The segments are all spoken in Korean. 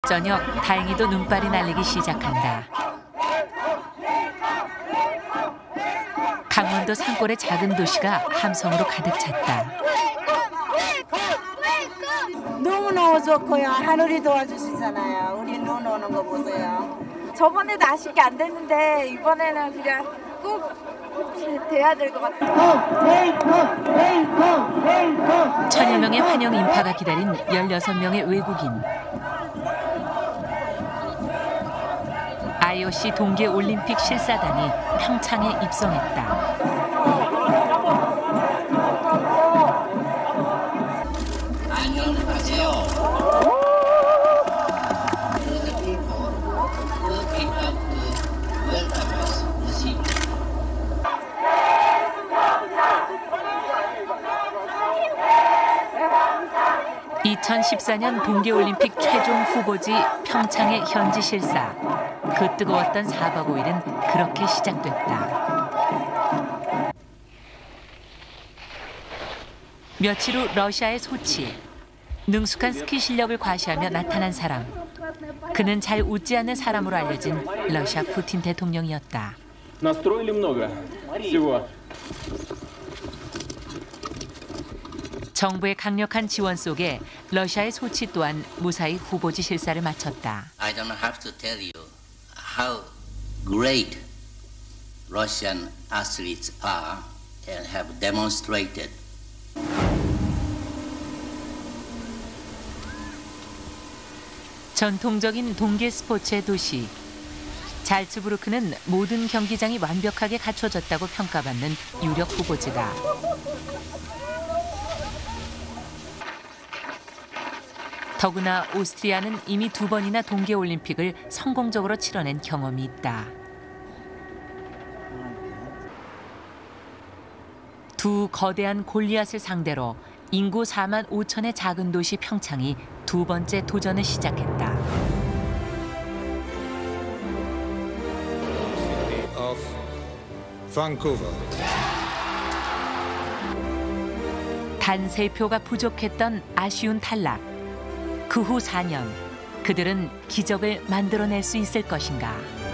저녁 다행히도 눈발이 날리기 시작한다. 강원도 산골의 작은 도시가 함성으로 가득 찼다. 너무너무 좋고요. 하늘이 도와주시잖아요. 우리 눈 오는 거 보세요. 저번에도 아쉽게 안 됐는데 이번에는 그냥 꼭 돼야 될 것 같아요. 1000여 명의 환영 인파가 기다린 16명의 외국인. IOC 동계올림픽 실사단이 평창에 입성했다. 안녕하세요. 2014년 동계올림픽 최종 후보지 평창의 현지 실사. 그 뜨거웠던 4박 5일은 그렇게 시작됐다. 며칠 후 러시아의 소치. 능숙한 스키 실력을 과시하며 나타난 사람. 그는 잘 웃지 않는 사람으로 알려진 러시아 푸틴 대통령이었다. 정부의 강력한 지원 속에 러시아의 소치 또한 무사히 후보지 실사를 마쳤다. I don't have to tell you how great Russian athletes are and have demonstrated. 전통적인 동계 스포츠의 도시. 잘츠부르크는 모든 경기장이 완벽하게 갖춰졌다고 평가받는 유력 후보지다. 더구나 오스트리아는 이미 2번이나 동계올림픽을 성공적으로 치러낸 경험이 있다. 두 거대한 골리앗을 상대로 인구 4만 5천의 작은 도시 평창이 2번째 도전을 시작했다. 단 3표가 부족했던 아쉬운 탈락. 그 후 4년, 그들은 기적을 만들어낼 수 있을 것인가.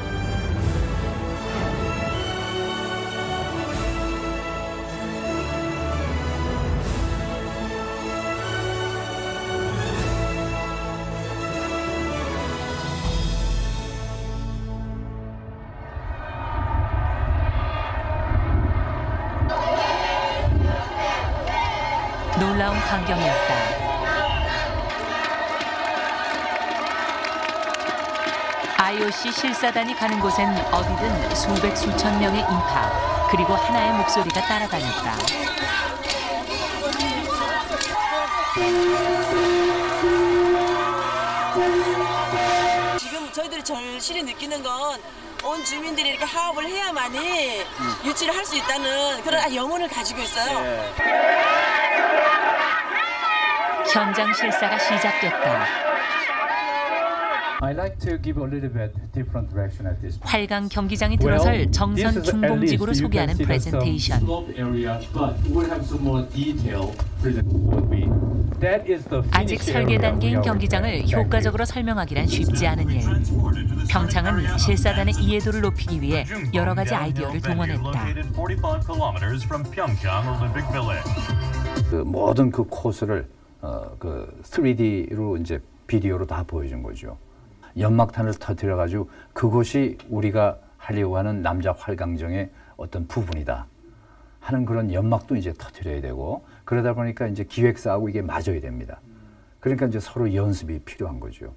놀라운 광경이었다. IOC 실사단이 가는 곳엔 어디든 수백 수천 명의 인파, 그리고 하나의 목소리가 따라다녔다. 지금 저희들이 절실히 느끼는 건 온 주민들이 이렇게 화합을 해야만이 유치를 할 수 있다는 그런 영혼을 가지고 있어요. 현장 실사가 시작됐다. 활강 경기장이 들어설 정선 중공지구로 소개하는 프레젠테이션. 아직 설계 단계인 경기장을 효과적으로 설명하기란 쉽지 않은 일. 평창은 실사단의 이해도를 높이기 위해 여러 가지 아이디어를 동원했다. 그 모든 그 코스를 3D로 이제 비디오로 다 보여준 거죠. 연막탄을 터뜨려가지고 그것이 우리가 하려고 하는 남자 활강정의 어떤 부분이다 하는 그런 연막도 이제 터뜨려야 되고, 그러다 보니까 이제 기획사하고 이게 맞아야 됩니다. 그러니까 이제 서로 연습이 필요한 거죠.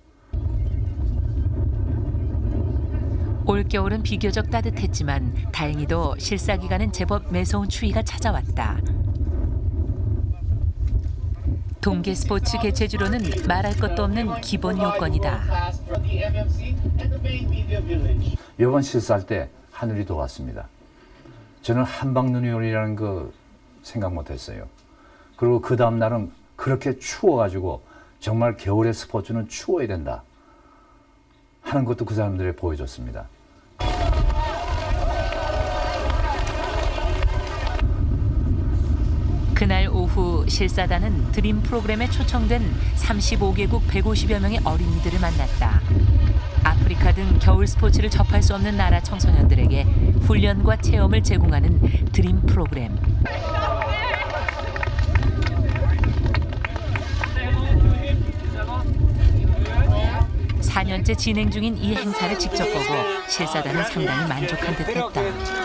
올겨울은 비교적 따뜻했지만 다행히도 실사 기간은 제법 매서운 추위가 찾아왔다. 동계 스포츠 개최주로는 말할 것도 없는 기본 요건이다. 이번 실사할 때 하늘이 도왔습니다. 저는 한방눈이 오리라는 거 생각 못했어요. 그리고 그 다음 날은 그렇게 추워가지고 정말 겨울의 스포츠는 추워야 된다 하는 것도 그 사람들이 보여줬습니다. 그날 오후 실사단은 드림 프로그램에 초청된 35개국 150여 명의 어린이들을 만났다. 아프리카 등 겨울 스포츠를 접할 수 없는 나라 청소년들에게 훈련과 체험을 제공하는 드림 프로그램. 4년째 진행 중인 이 행사를 직접 보고 실사단은 상당히 만족한 듯했다.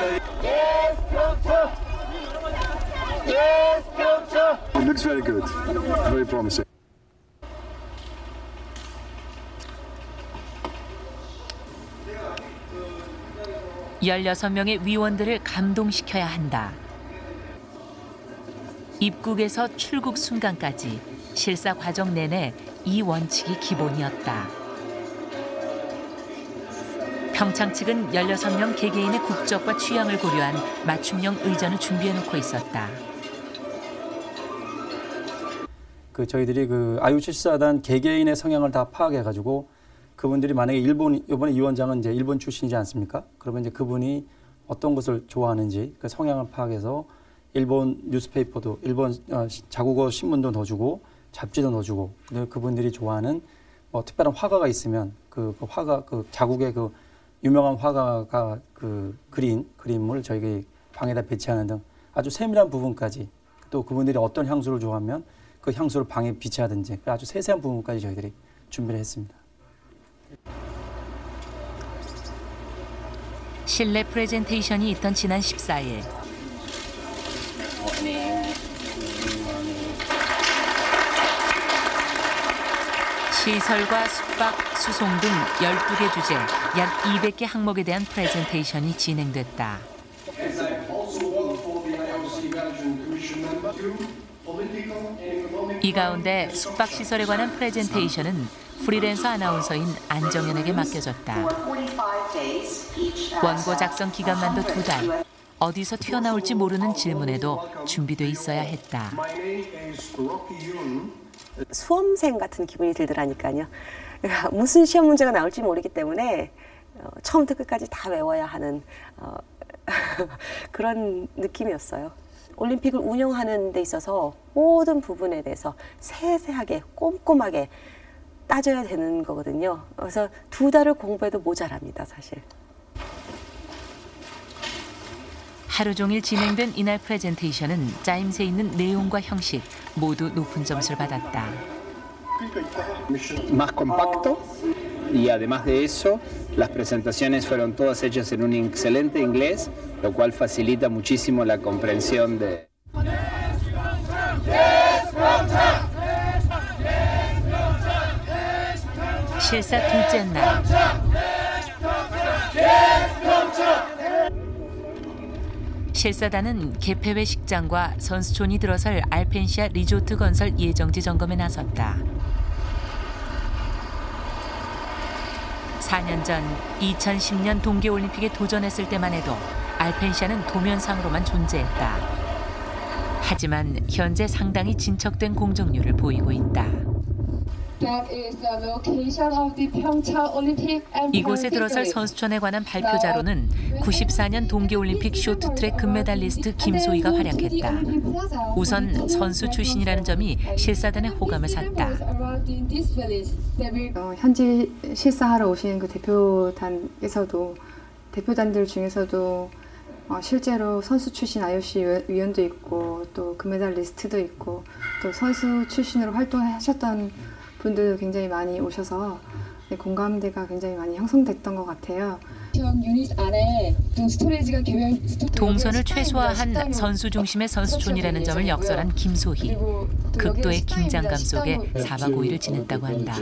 Looks very good. Very promising. (16) 명의 위원들을 감동시켜야 한다. 입국에서 출국 순간까지 실사 과정 내내 이 원칙이 기본이었다. 평창 측은 16명 개개인의 국적과 취향을 고려한 맞춤형 의전을 준비해놓고 있었다. 저희들이 IOC 실사단 개개인의 성향을 다 파악해가지고 그분들이 만약에 이번에 위원장은 이제 일본 출신이지 않습니까? 그러면 이제 그분이 어떤 것을 좋아하는지 그 성향을 파악해서 일본 뉴스페이퍼도 일본 자국어 신문도 넣어주고 잡지도 넣어주고 그분들이 좋아하는 특별한 화가가 있으면 그 화가 자국의 유명한 화가가 그린 그림을 저희가 방에다 배치하는 등 아주 세밀한 부분까지 또 그분들이 어떤 향수를 좋아하면 그 향수를 방에 비치하든지 아주 세세한 부분까지 저희들이 준비를 했습니다. 실내 프레젠테이션이 있던 지난 14일. 시설과 숙박, 수송 등 12개 주제, 약 200개 항목에 대한 프레젠테이션이 진행됐다. 이 가운데 숙박시설에 관한 프레젠테이션은 프리랜서 아나운서인 안정현에게 맡겨졌다. 원고 작성 기간만도 2달. 어디서 튀어나올지 모르는 질문에도 준비돼 있어야 했다. 수험생 같은 기분이 들더라니까요. 무슨 시험 문제가 나올지 모르기 때문에 처음부터 끝까지 다 외워야 하는 그런 느낌이었어요. 올림픽을 운영하는 데 있어서 모든 부분에 대해서 세세하게 꼼꼼하게 따져야 되는 거거든요. 그래서 2달을 공부해도 모자랍니다, 사실. 하루 종일 진행된 이날 프레젠테이션은 짜임새 있는 내용과 형식 모두 높은 점수를 받았다. Más compacto y además de eso, las presentaciones fueron todas hechas en un excelente inglés, lo cual facilita muchísimo la comprensión de. 실사 둘째 날. 실사단은 개폐회 식장과 선수촌이 들어설 알펜시아 리조트 건설 예정지 점검에 나섰다. 4년 전 2010년 동계올림픽에 도전했을 때만 해도 알펜시아는 도면상으로만 존재했다. 하지만 현재 상당히 진척된 공정률을 보이고 있다. 이곳에 들어설 선수촌에 관한 발표 자료는 94년 동계올림픽 쇼트트랙 금메달리스트 김소희가 활약했다. 우선 선수 출신이라는 점이 실사단의 호감을 샀다. 현지 실사하러 오신 그 대표단들 중에서도 실제로 선수 출신 IOC 위원도 있고 또 금메달리스트도 있고 또 선수 출신으로 활동하셨던 분들도 굉장히 많이 오셔서 공감대가 굉장히 많이 형성됐던 것 같아요. 동선을 최소화한 선수 중심의 선수촌이라는 점을 역설한 김소희. 극도의 긴장감 속에 4박 5일을 지냈다고 한다.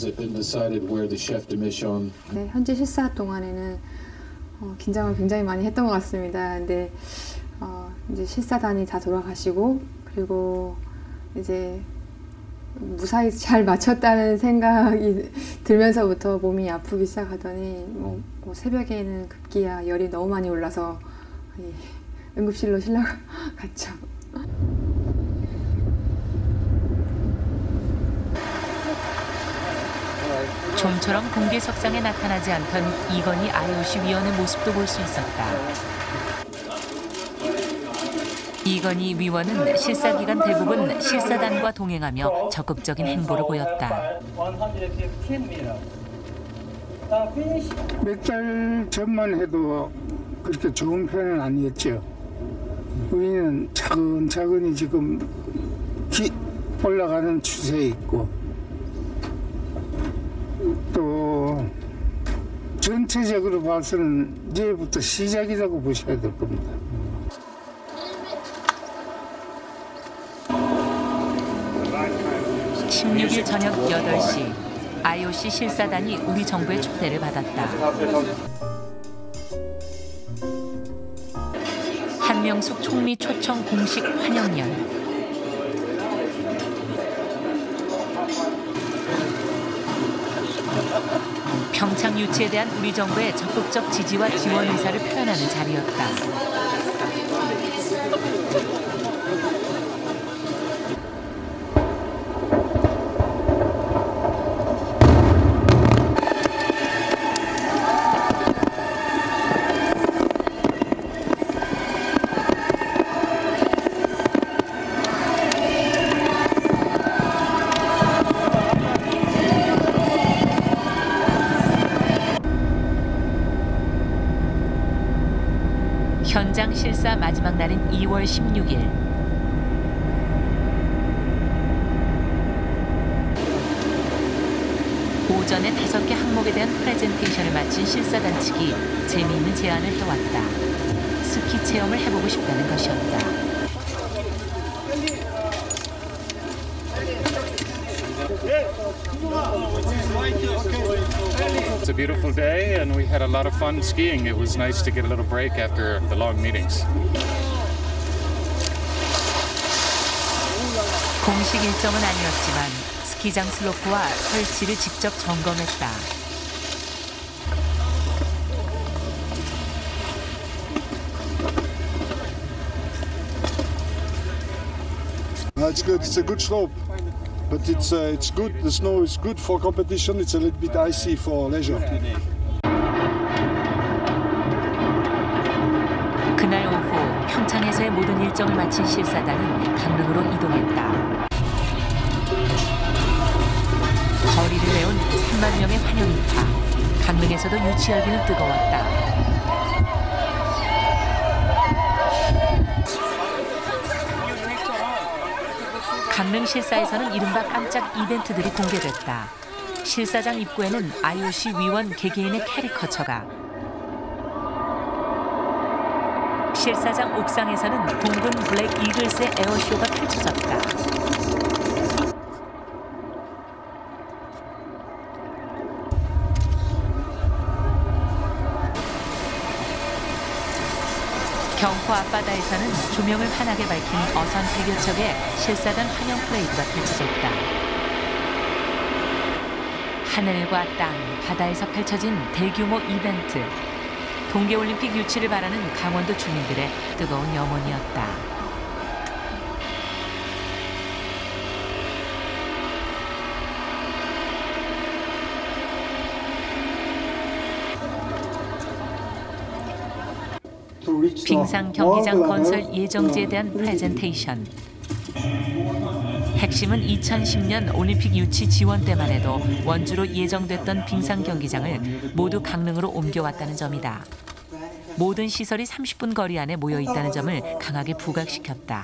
네, 현지 실사 동안에는 긴장을 굉장히 많이 했던 것 같습니다. 근데 이제 실사단이 다 돌아가시고 그리고 이제 무사히 잘 마쳤다는 생각이 들면서부터 몸이 아프기 시작하더니 뭐 새벽에는 급기야 열이 너무 많이 올라서 응급실로 실려갔죠. 좀처럼 공개석상에 나타나지 않던 이건희 IOC 위원의 모습도 볼 수 있었다. 이건희 위원은 실사 기간 대부분 실사단과 동행하며 적극적인 행보를 보였다. 몇 달 전만 해도 그렇게 좋은 편은 아니었죠. 우리는 차근차근히 지금 올라가는 추세에 있고 또 전체적으로 봐서는 이제부터 시작이라고 보셔야 될 겁니다. (16일) 저녁 8시 IOC 실사단이 우리 정부의 초대를 받았다. 한명숙 총리 초청 공식 환영연. 평창 유치에 대한 우리 정부의 적극적 지지와 지원 의사를 표현하는 자리였다. 현장 실사 마지막 날인 2월 16일. 오전에 5개 항목에 대한 프레젠테이션을 마친 실사단 측이 재미있는 제안을 해왔다. 스키 체험을 해보고 싶다는 것이었다. It's a beautiful day and we had a lot of fun skiing. It was nice to get a little break after the long meetings. 공식 일정은 아니었지만 스키장 슬로프와 설치를 직접 점검했다. It's good. It's a good slope. But it's good. The snow is good for competition. It's a little bit icy for leisure. 그날 오후 평창에서의 모든 일정을 마친 실사단은 강릉으로 이동했다. 거리를 내온 3만 명의 환영 인파. 강릉에서도 유치 열기는 뜨거웠다. 강릉 실사에서는 이른바 깜짝 이벤트들이 공개됐다. 실사장 입구에는 IOC 위원 개개인의 캐리커처가, 실사장 옥상에서는 공군 블랙 이글스의 에어쇼가 펼쳐졌다. 경포 앞바다에서는 조명을 환하게 밝힌 어선 100여 척의 실사단 환영 플레이드가 펼쳐졌다. 하늘과 땅, 바다에서 펼쳐진 대규모 이벤트. 동계올림픽 유치를 바라는 강원도 주민들의 뜨거운 염원이었다. 빙상 경기장 건설 예정지에 대한 프레젠테이션. 핵심은 2010년 올림픽 유치 지원 때만 해도 원주로 예정됐던 빙상 경기장을 모두 강릉으로 옮겨왔다는 점이다. 모든 시설이 30분 거리 안에 모여 있다는 점을 강하게 부각시켰다.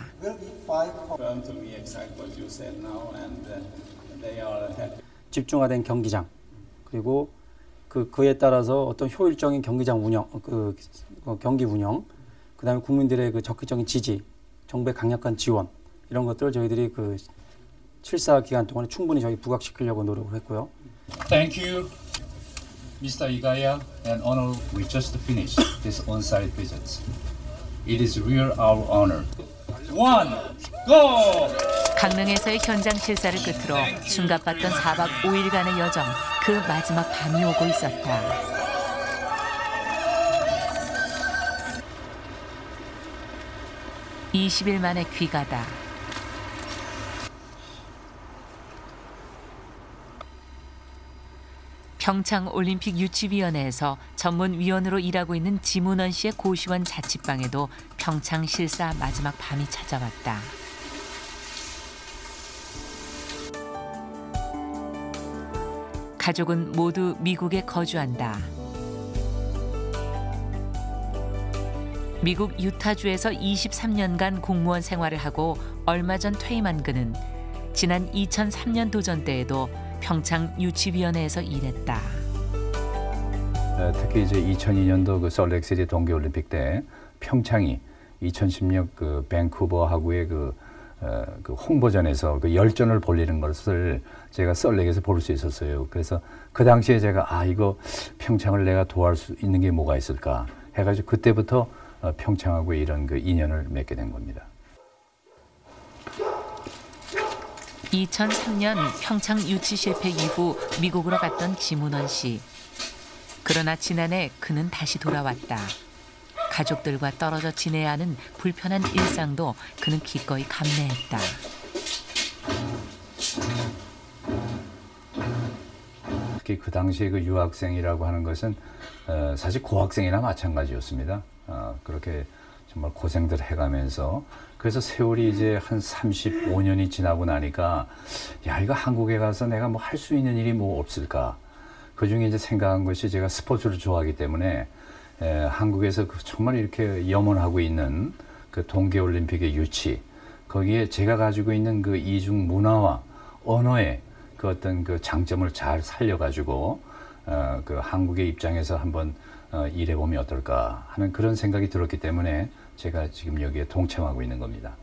집중화된 경기장, 그리고 그에 따라서 어떤 효율적인 경기장 운영, 경기 운영, 그다음에 국민들의 그 적극적인 지지, 정부의 강력한 지원, 이런 것들을 저희들이 그 실사 기간 동안에 충분히 저희 부각시키려고 노력을 했고요. Thank you, Mr. Igaya and honor. We just finished this on-site visit. It is real our honor. One, go! 강릉에서의 현장 실사를 끝으로 숨가빴던 4박 5일간의 여정, 그 마지막 밤이 오고 있었다. (20일) 만에 귀가다. 평창올림픽유치위원회에서 전문위원으로 일하고 있는 지문원 씨의 고시원 자취방에도 평창 실사 마지막 밤이 찾아왔다. 가족은 모두 미국에 거주한다. 미국 유타주에서 23년간 공무원 생활을 하고 얼마 전 퇴임한 그는 지난 2003년 도전 때에도 평창유치위원회에서 일했다. 특히 이제 2002년도 그 솔트레이크시티 동계올림픽 때 평창이 2016 그 밴쿠버하고의 그 홍보전에서 그 열전을 벌이는 것을 제가 솔트레이크에서 볼 수 있었어요. 그래서 그 당시에 제가 이거 평창을 내가 도와줄 수 있는 게 뭐가 있을까 해가지고 그때부터 평창하고 이런 그 인연을 맺게 된 겁니다. 2003년 평창 유치 실패 이후 미국으로 갔던 지문원 씨. 그러나 지난해 그는 다시 돌아왔다. 가족들과 떨어져 지내야 하는 불편한 일상도 그는 기꺼이 감내했다. 특히 그 당시에 그 유학생이라고 하는 것은 사실 고학생이나 마찬가지였습니다. 그렇게 정말 고생들 해가면서 그래서 세월이 이제 한 35년이 지나고 나니까 야 이거 한국에 가서 내가 뭐 할 수 있는 일이 뭐 없을까. 그중에 이제 생각한 것이 제가 스포츠를 좋아하기 때문에 한국에서 정말 이렇게 염원하고 있는 그 동계올림픽의 유치 거기에 제가 가지고 있는 그 이중 문화와 언어의 그 어떤 그 장점을 잘 살려가지고 그 한국의 입장에서 한번 일해보면 어떨까 하는 그런 생각이 들었기 때문에 제가 지금 여기에 동참하고 있는 겁니다.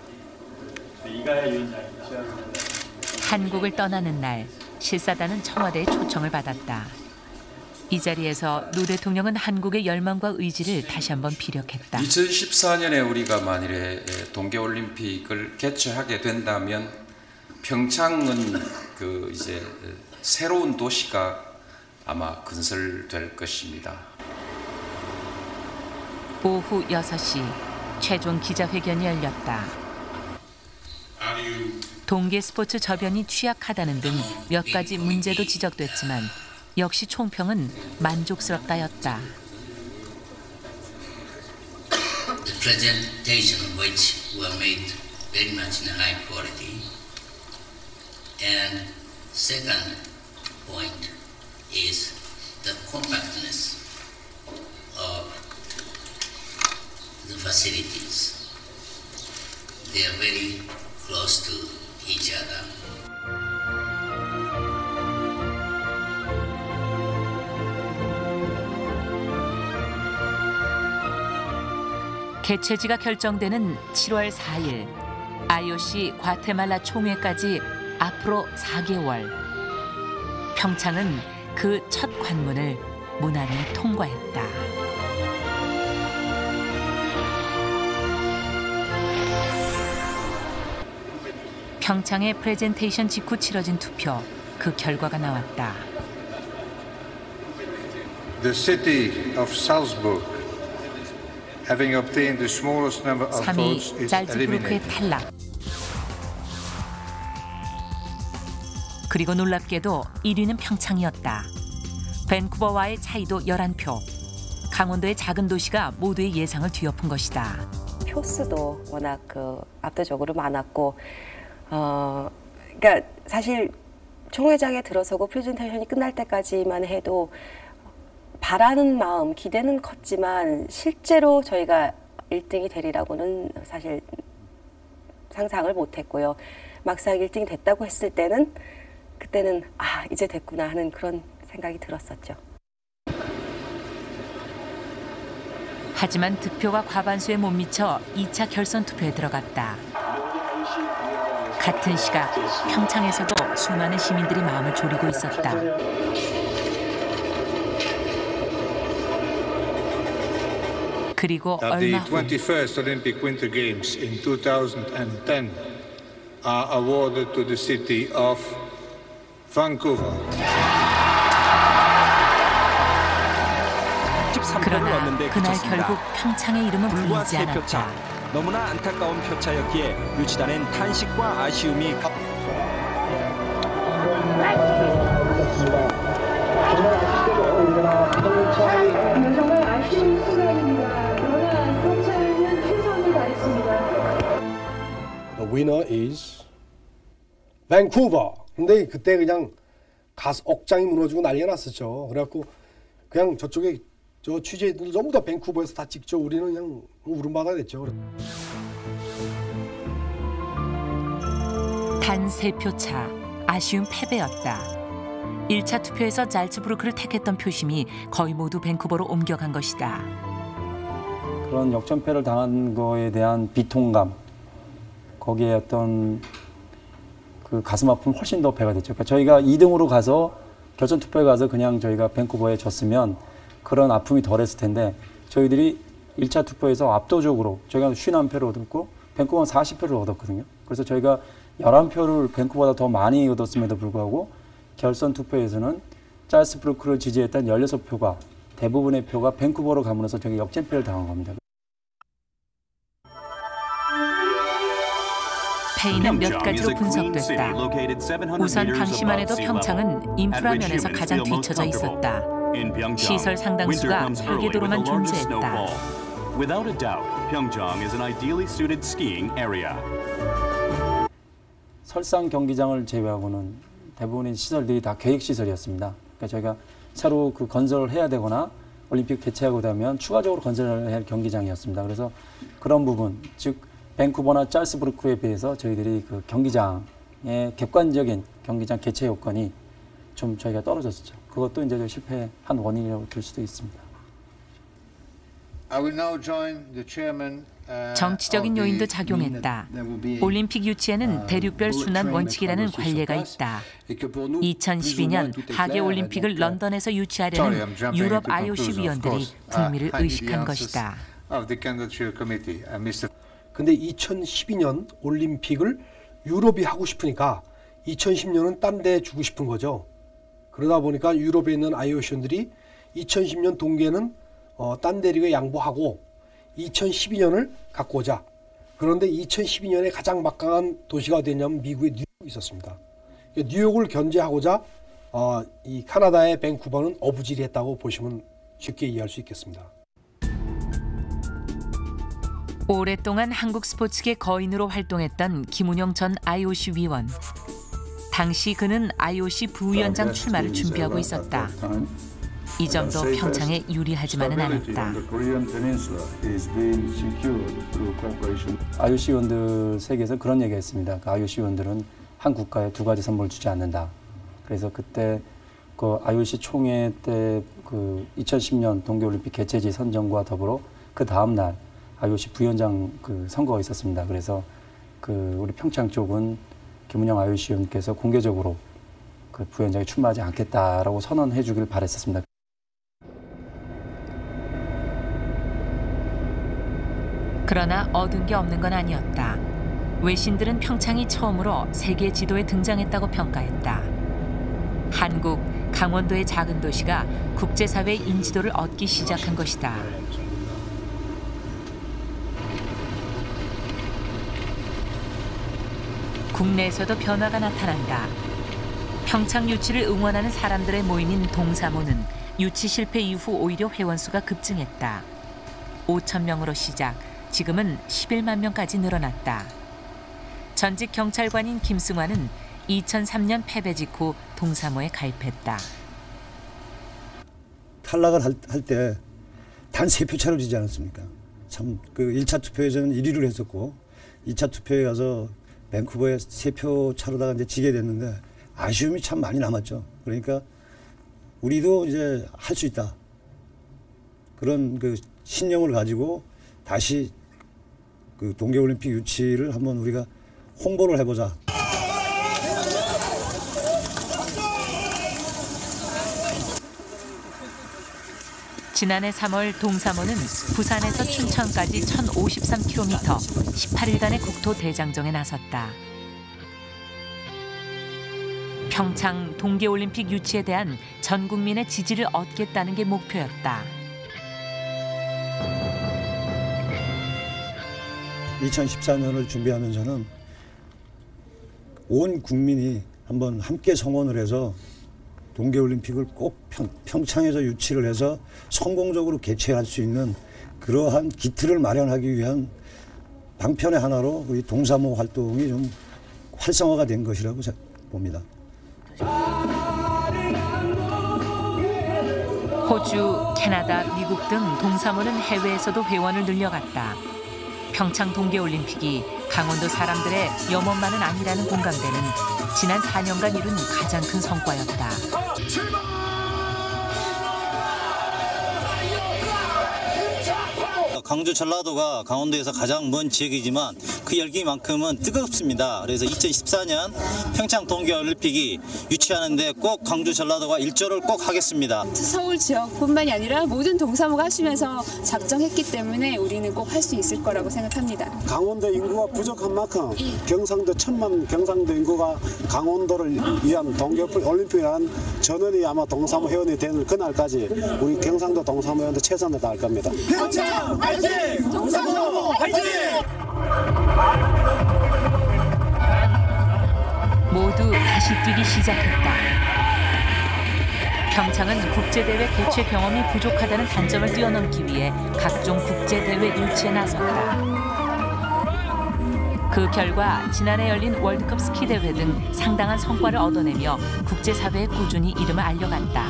한국을 떠나는 날 실사단은 청와대의 초청을 받았다. 이 자리에서 노 대통령은 한국의 열망과 의지를 다시 한번 피력했다. 2014년에 우리가 만일에 동계올림픽을 개최하게 된다면 평창은 그 이제 새로운 도시가 아마 건설될 것입니다. 오후 6시 최종 기자회견이 열렸다. 동계 스포츠 저변이 취약하다는 등 몇 가지 문제도 지적됐지만 역시 총평은 만족스럽다였다. The presentation which were made very much in high quality. And second point is the compactness of the facilities. They are very close to each other. 개최지가 결정되는 7월 4일 IOC 과테말라 총회까지 앞으로 4개월. 평창은 그 첫 관문을 무난히 통과했다. 평창의 프레젠테이션 직후 치러진 투표, 그 결과가 나왔다. The city of Salzburg, having obtained the smallest number of votes, 3위 is 잘츠부르크의 eliminated. 탈락. 그리고 놀랍게도 1위는 평창이었다. 밴쿠버와의 차이도 11표. 강원도의 작은 도시가 모두의 예상을 뒤엎은 것이다. 표수도 워낙 압도적으로 많았고, 그러니까 사실 총회장에 들어서고 프레젠테이션이 끝날 때까지만 해도 바라는 마음, 기대는 컸지만 실제로 저희가 1등이 되리라고는 사실 상상을 못했고요. 막상 1등이 됐다고 했을 때는 그때는 이제 됐구나 하는 그런 생각이 들었었죠. 하지만 득표가 과반수에 못 미쳐 2차 결선 투표에 들어갔다. 같은 시각 평창에서도 수많은 시민들이 마음을 졸이고 있었다. 그리고 얼마 The 후 21st Olympic Winter Games in 2010 are awarded to the city of Vancouver. 그러나 그날 결국 평창의 이름은 불리지 않았다. 너무나 안타까운 표차였기에 유치단엔 탄식과 아쉬움이 winner is Vancouver. 근데 그때 그냥 억장이 무너지고 난리가 났었죠. 그래갖고 그냥 저쪽에 저 취재들 전부 다 밴쿠버에서 다 찍죠. 우리는 그냥 울음바다 됐죠. 단 3표 차, 아쉬운 패배였다. 1차 투표에서 잘츠부르크를 택했던 표심이 거의 모두 밴쿠버로 옮겨간 것이다. 그런 역전패를 당한 거에 대한 비통감, 거기에 어떤 그 가슴 아픔 훨씬 더 배가 됐죠. 그러니까 저희가 2등으로 가서 결선 투표에 가서 그냥 저희가 밴쿠버에 졌으면 그런 아픔이 덜했을 텐데 저희들이 1차 투표에서 압도적으로 저희가 51표를 얻었고 밴쿠버는 40표를 얻었거든요. 그래서 저희가 11표를 밴쿠버보다 더 많이 얻었음에도 불구하고 결선 투표에서는 잘츠부르크를 지지했던 16표가 대부분의 표가 밴쿠버로 가면서 저희 역전패를 당한 겁니다. 패인은 몇 가지로 분석됐다. 우선 당시만 해도 평창은 인프라 면에서 가장 뒤처져 있었다. 시설 상당수가 회계도로만 존재했다. 설상 경기장을 제외하고는 대부분의 시설들이 다 계획 시설이었습니다. 그러니까 저희가 새로 그 건설을 해야 되거나 올림픽 개최하고 되면 추가적으로 건설을 할 경기장이었습니다. 그래서 그런 부분, 즉 밴쿠버나 잘츠부르크에 비해서 저희들이 그 경기장의 객관적인 경기장 개최 요건이 좀 저희가 떨어졌죠. 그것도 이제 실패한 원인이라고 볼 수도 있습니다. 정치적인 요인도 작용했다. 올림픽 유치에는 대륙별 순환 원칙이라는 관례가 있다. 2012년 하계 올림픽을 런던에서 유치하려는 유럽 IOC 위원들이 북미를 의식한 것이다. 근데 2012년 올림픽을 유럽이 하고 싶으니까 2010년은 딴 데 주고 싶은 거죠. 그러다 보니까 유럽에 있는 IOC원들이 2010년 동계는 딴 대륙에 양보하고 2012년을 갖고 오자. 그런데 2012년에 가장 막강한 도시가 어디였냐면 미국의 뉴욕이 있었습니다. 뉴욕을 견제하고자 이 카나다의 밴쿠버는 어부지리했다고 보시면 쉽게 이해할 수 있겠습니다. 오랫동안 한국 스포츠계 거인으로 활동했던 김운영 전 IOC 위원. 당시 그는 IOC 부위원장 출마를 준비하고 있었다. 이 점도 평창에 유리하지만은 않았다. IOC 위원들 세계에서 그런 얘기가 있습니다. IOC 위원들은 한 국가에 2가지 선물을 주지 않는다. 그래서 그때 그 IOC 총회 때 그 2010년 동계올림픽 개최지 선정과 더불어 그 다음 날 IOC 부위원장 그 선거가 있었습니다. 그래서 그 우리 평창 쪽은 김운영 IOC 위원께서 공개적으로 그 부위원장에 출마하지 않겠다라고 선언해 주길 바랬었습니다. 그러나 얻은 게 없는 건 아니었다. 외신들은 평창이 처음으로 세계 지도에 등장했다고 평가했다. 한국, 강원도의 작은 도시가 국제사회의 인지도를 얻기 시작한 것이다. 국내에서도 변화가 나타난다. 평창 유치를 응원하는 사람들의 모임인 동사모는 유치 실패 이후 오히려 회원수가 급증했다. 5천 명으로 시작, 지금은 11만 명까지 늘어났다. 전직 경찰관인 김승환은 2003년 패배 직후 동사모에 가입했다. 탈락을 할 때 단 3표 차로 지지 않았습니까? 참 그 1차 투표에서는 1위를 했었고 2차 투표에 가서 밴쿠버에 3표 차로다가 이제 지게 됐는데 아쉬움이 참 많이 남았죠. 그러니까 우리도 이제 할 수 있다. 그런 그 신념을 가지고 다시 그 동계올림픽 유치를 한번 우리가 홍보를 해보자. 지난해 3월 동사모는 부산에서 춘천까지 1053km, 18일간의 국토 대장정에 나섰다. 평창 동계올림픽 유치에 대한 전 국민의 지지를 얻겠다는 게 목표였다. 2014년을 준비하면서는 온 국민이 한번 함께 성원을 해서 동계올림픽을 꼭 평창에서 유치를 해서 성공적으로 개최할 수 있는 그러한 기틀을 마련하기 위한 방편의 하나로 우리 동사모 활동이 좀 활성화가 된 것이라고 봅니다. 호주, 캐나다, 미국 등 동사모는 해외에서도 회원을 늘려갔다. 평창 동계올림픽이 강원도 사람들의 염원만은 아니라는 공감대는 지난 4년간 이룬 가장 큰 성과였다. 광주 전라도가 강원도에서 가장 먼 지역이지만 그 열기만큼은 뜨겁습니다. 그래서 2014년 평창 동계올림픽이 유치하는데 꼭 광주 전라도가 일조를 꼭 하겠습니다. 서울 지역뿐만이 아니라 모든 동사무가 하시면서 작정했기 때문에 우리는 꼭 할 수 있을 거라고 생각합니다. 강원도 인구가 부족한 만큼 경상도 1000만 경상도 인구가 강원도를 위한 동계올림픽이란 전원이 아마 동사무 회원이 되는 그날까지 우리 경상도 동사무 회원도 최선을 다할 겁니다. 평창 화이팅! 동사무 화이팅! 모두 다시 뛰기 시작했다. 평창은 국제대회 개최 경험이 부족하다는 단점을 뛰어넘기 위해 각종 국제대회 유치에 나섰다. 그 결과 지난해 열린 월드컵 스키 대회 등 상당한 성과를 얻어내며 국제사회에 꾸준히 이름을 알려갔다.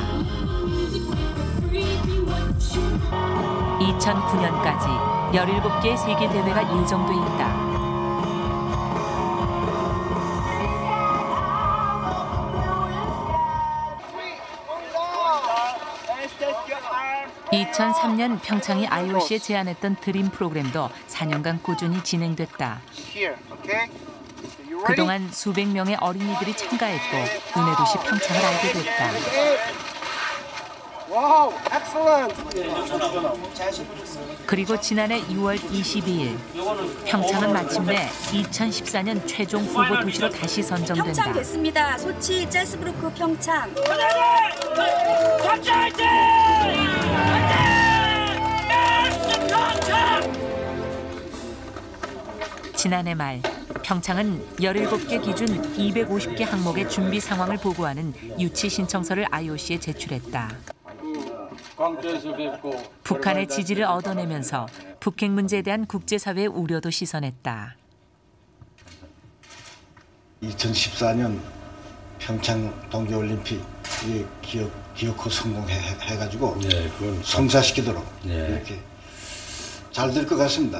2009년까지 17개의 세계대회가 예정돼 있다. (2003년) 평창이 IOC에 제안했던 드림 프로그램도 4년간 꾸준히 진행됐다. 그동안 수백 명의 어린이들이 참가했고 은혜 도시 평창을 알게 됐다. 와우, 엑셀런트. 그리고 지난해 6월 22일 평창은 마침내 2014년 최종 후보 도시로 다시 선정된다. 평창 됐습니다. 소치, 짤스부르크, 평창. 평창 화이팅! 지난해 말 평창은 17개 기준 250개 항목의 준비 상황을 보고하는 유치 신청서를 IOC에 제출했다. 북한의 지지를 얻어내면서 북핵 문제에 대한 국제사회의 우려도 시선했다. 2014년 평창 동계올림픽 기어코 성공해가지고 성사시키도록 이렇게 잘 될 것 같습니다.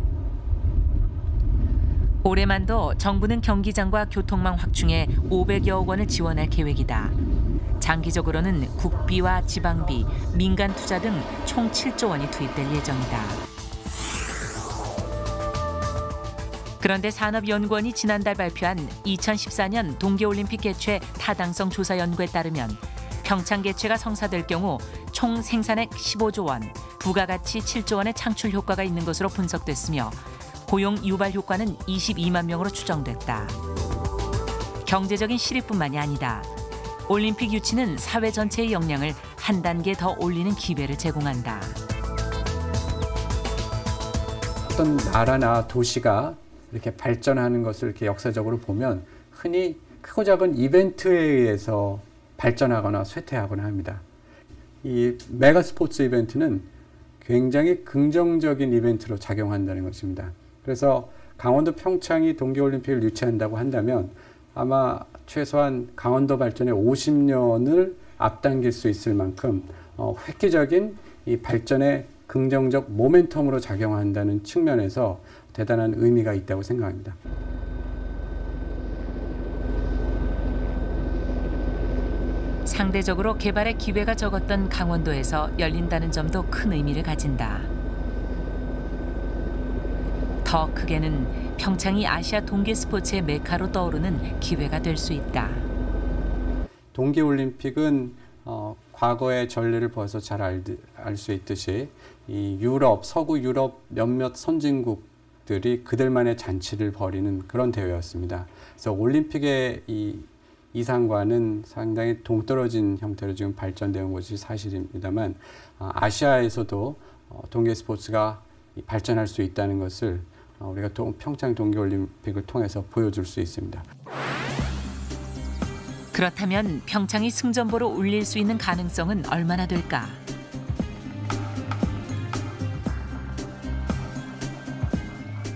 올해만도 정부는 경기장과 교통망 확충에 500여억 원을 지원할 계획이다. 장기적으로는 국비와 지방비, 민간 투자 등 총 7조 원이 투입될 예정이다. 그런데 산업연구원이 지난달 발표한 2014년 동계올림픽 개최 타당성 조사 연구에 따르면 평창 개최가 성사될 경우 총 생산액 15조 원, 부가가치 7조 원의 창출 효과가 있는 것으로 분석됐으며 고용 유발 효과는 22만 명으로 추정됐다. 경제적인 실익뿐만이 아니다. 올림픽 유치는 사회 전체의 역량을 한 단계 더 올리는 기회를 제공한다. 어떤 나라나 도시가 이렇게 발전하는 것을 이렇게 역사적으로 보면 흔히 크고 작은 이벤트에 의해서 발전하거나 쇠퇴하거나 합니다. 이 메가 스포츠 이벤트는 굉장히 긍정적인 이벤트로 작용한다는 것입니다. 그래서 강원도 평창이 동계올림픽을 유치한다고 한다면 아마 최소한 강원도 발전에 50년을 앞당길 수 있을 만큼 획기적인 이 발전의 긍정적 모멘텀으로 작용한다는 측면에서 대단한 의미가 있다고 생각합니다. 상대적으로 개발의 기회가 적었던 강원도에서 열린다는 점도 큰 의미를 가진다. 더 크게는 평창이 아시아 동계 스포츠의 메카로 떠오르는 기회가 될 수 있다. 동계올림픽은 과거의 전례를 보아서 잘 알 수 있듯이 이 유럽, 서구 유럽 몇몇 선진국들이 그들만의 잔치를 벌이는 그런 대회였습니다. 그래서 올림픽의 이 이상과는 상당히 동떨어진 형태로 지금 발전되어 온 것이 사실입니다만 아시아에서도 동계 스포츠가 발전할 수 있다는 것을 우리가 평창 동계올림픽을 통해서 보여줄 수 있습니다. 그렇다면 평창이 승전보로 울릴 수 있는 가능성은 얼마나 될까?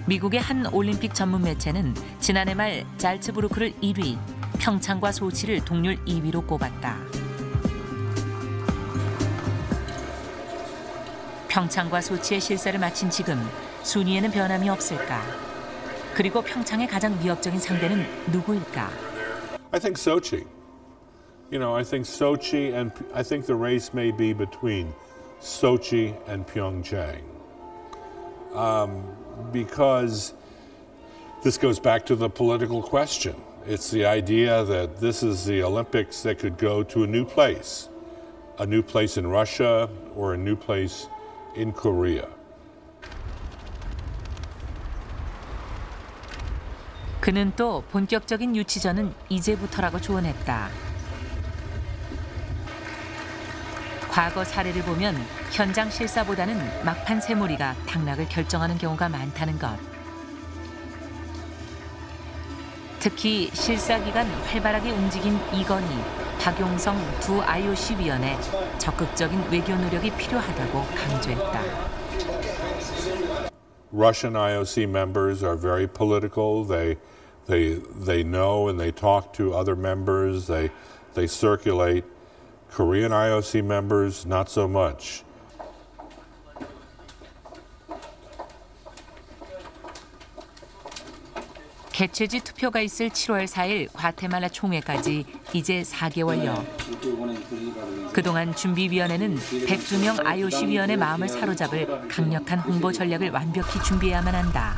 미국의 한 올림픽 전문 매체는 지난해 말 잘츠부르크를 1위, 평창과 소치를 동률 2위로 꼽았다. 평창과 소치의 실사를 마친 지금 순위에는 변함이 없을까? 그리고 평창의 가장 위협적인 상대는 누구일까? I think Sochi. You know, I think Sochi and I think the race may be between Sochi and Pyeongchang. Because this goes back to the political question. It's the idea that this is the Olympics that could go to a new place in Russia or a new place in Korea. 그는 또 본격적인 유치전은 이제부터라고 조언했다. 과거 사례를 보면 현장 실사보다는 막판 새무리가 당락을 결정하는 경우가 많다는 것. 특히 실사 기간 활발하게 움직인 이건희, 박용성 두 IOC 위원에 적극적인 외교 노력이 필요하다고 강조했다. Russian IOC members are very political. They know and they talk to other members. They circulate. Korean IOC members, not so much. 개최지 투표가 있을 7월 4일 과테말라 총회까지 이제 4개월여. 그동안 준비위원회는 102명 IOC 위원의 마음을 사로잡을 강력한 홍보 전략을 완벽히 준비해야만 한다.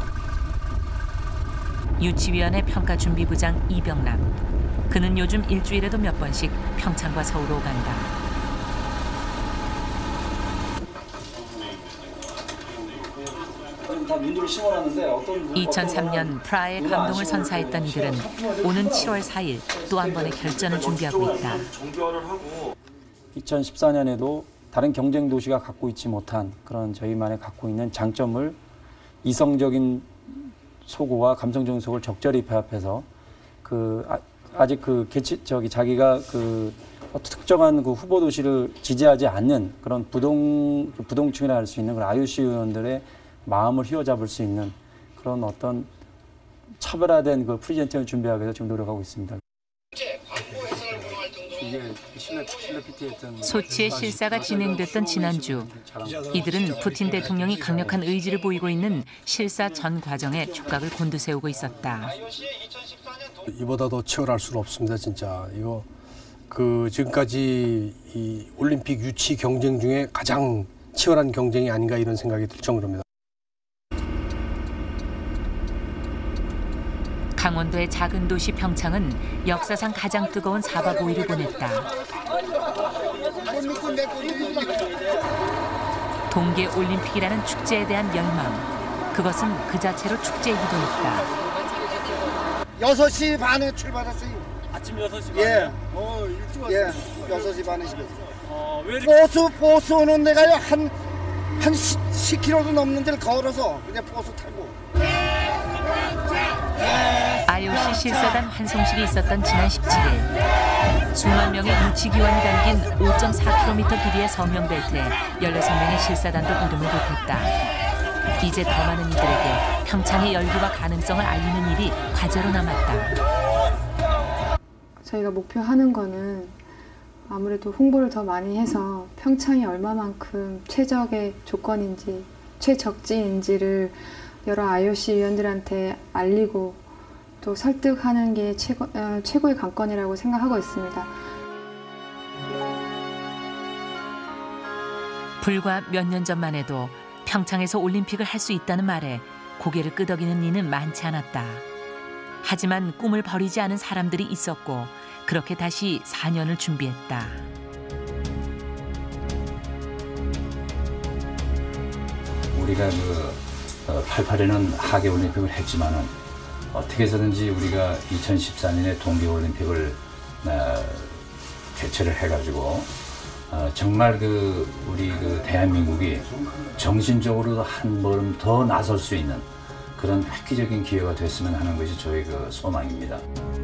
유치위원회 평가준비부장 이병남. 그는 요즘 일주일에도 몇 번씩 평창과 서울로 간다. 2003년 프라하의 감동을 선사했던 이들은 오는 7월 4일 또 한 번의 결전을 준비하고 있다. 2014년에도 다른 경쟁 도시가 갖고 있지 못한 그런 저희만의 갖고 있는 장점을 이성적인 소고와 감성적인 소고를 적절히 배합해서 아직 자기가 특정한 후보 도시를 지지하지 않는 그런 부동층이라 할 수 있는 그런 IOC 의원들의 마음을 휘어잡을 수 있는 그런 어떤 차별화된 프리젠팅을 준비하기 위해서 지금 노력하고 있습니다. 소치의 실사가 진행됐던 지난주, 이들은 푸틴 대통령이 강력한 의지를 보이고 있는 실사 전 과정에 촉각을 곤두세우고 있었다. 이보다 더 치열할 수는 없습니다, 진짜. 이거 지금까지 이 올림픽 유치 경쟁 중에 가장 치열한 경쟁이 아닌가 이런 생각이 들 정도입니다. 강원도의 작은 도시 평창은 역사상 가장 뜨거운 4박 5일을 보냈다. 동계올림픽이라는 축제에 대한 열망, 그것은 그 자체로 축제이기도 했다. 6시 반에 출발했어요. 아침 6시 반에? 예. 일찍 왔어요. 예, 6시 반에 집에서. 보수 오는 데가요, 한 10km도 넘는 데를 걸어서 그냥 버스 타고. IOC 실사단 환송식이 있었던 지난 17일 수만 명의 유치기관이 담긴 5.4km 길이의 서명벨트에 16명의 실사단도 이름을 보탰다. 이제 더 많은 이들에게 평창의 열기와 가능성을 알리는 일이 과제로 남았다. 저희가 목표하는 거는 아무래도 홍보를 더 많이 해서 평창이 얼마만큼 최적의 조건인지 최적지인지를 여러 IOC 위원들한테 알리고 또 설득하는 게 최고의 관건이라고 생각하고 있습니다. 불과 몇 년 전만 해도 평창에서 올림픽을 할 수 있다는 말에 고개를 끄덕이는 이는 많지 않았다. 하지만 꿈을 버리지 않은 사람들이 있었고 그렇게 다시 4년을 준비했다. 우리가 88에는 하계올림픽을 했지만은 어떻게 해서든지 우리가 2014년에 동계올림픽을 개최를 해가지고 정말 우리 대한민국이 정신적으로도 한 걸음 더 나설 수 있는 그런 획기적인 기회가 됐으면 하는 것이 저희 소망입니다.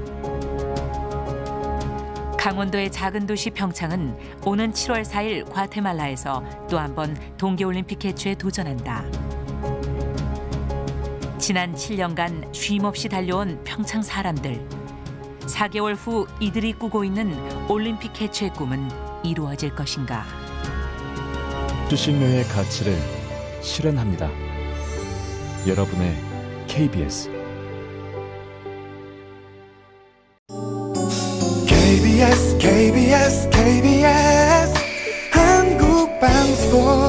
강원도의 작은 도시 평창은 오는 7월 4일 과테말라에서 또 한 번 동계올림픽 개최에 도전한다. 지난 7년간 쉼없이 달려온 평창 사람들. 4개월 후 이들이 꾸고 있는 올림픽 개최의 꿈은 이루어질 것인가. 수신료의 가치를 실현합니다. 여러분의 KBS. KBS KBS KBS 한국방송